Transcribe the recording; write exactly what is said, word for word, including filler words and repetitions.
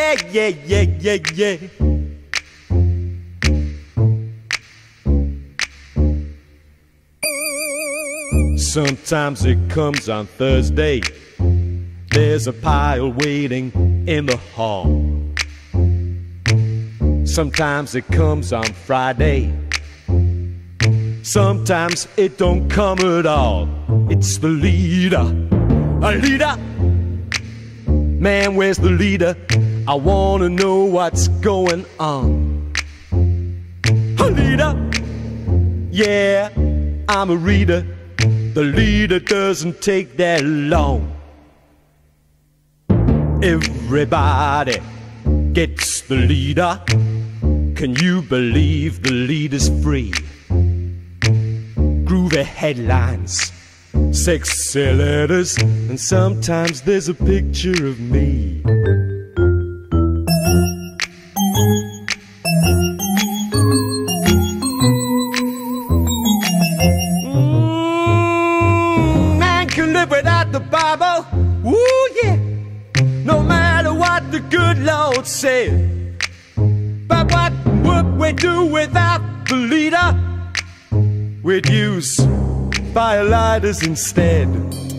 yeah, yeah, yeah, yeah, yeah. Sometimes it comes on Thursday. There's a pile waiting in the hall. Sometimes it comes on Friday. Sometimes it don't come at all. It's the leader. A leader? Man, where's the leader? I wanna know what's going on. A leader? Yeah, I'm a reader. The leader doesn't take that long. Everybody gets the leader. Can you believe the leader's free? Groovy headlines, sexy letters, and sometimes there's a picture of me. Mm, man can live without the Bible. Ooh, yeah. No matter what the good Lord said. But what would we do without the leader? We'd use firelighters instead.